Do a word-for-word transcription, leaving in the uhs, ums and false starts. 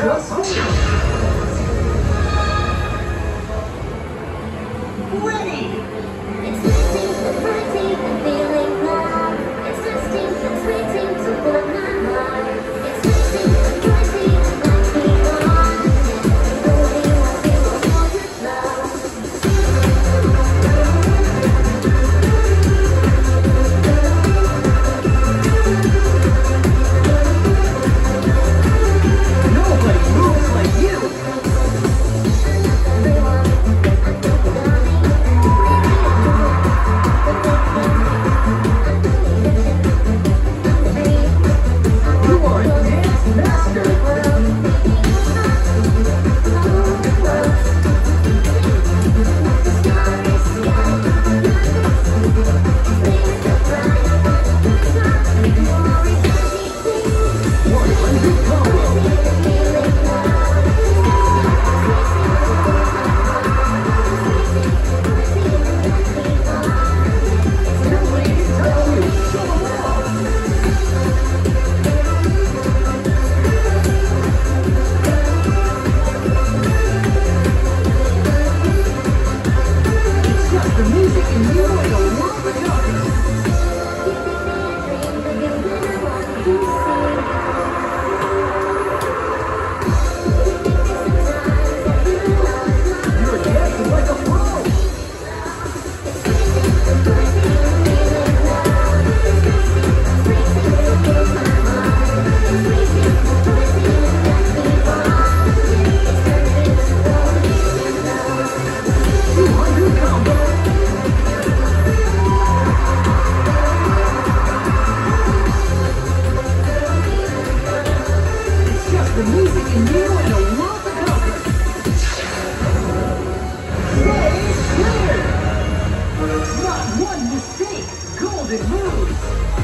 Just ready! It's missing the fighting and feeling love. It's testing and sweating to blood my heart. It's missing the fighting and lights me on. Holding on to a hundred love. Nobody moves like you! You are a dance master! one hundred combo! Nobody can touch you! Show them off! It's just the music and you and a world of colors! You're dancing like a pro! two hundred combo! It's just the music and you and a world of colors! Stage clear! Not one mistake! Golden moves!